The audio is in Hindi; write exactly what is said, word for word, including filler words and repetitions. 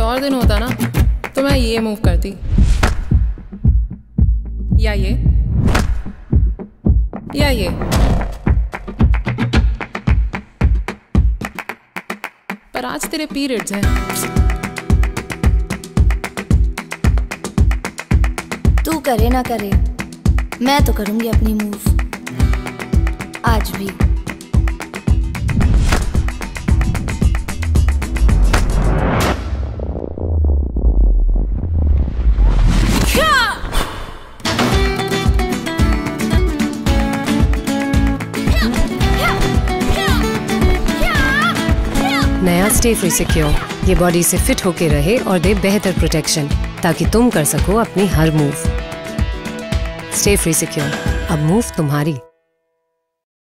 और दिन होता ना तो मैं ये मूव करती, या ये, या ये। पर आज तेरे पीरियड्स हैं। तू करे ना करे, मैं तो करूंगी अपनी मूव आज भी। नया स्टे फ्री सिक्योर, ये बॉडी से फिट होके रहे और दे बेहतर प्रोटेक्शन ताकि तुम कर सको अपनी हर मूव। स्टे फ्री सिक्योर, अब मूव तुम्हारी।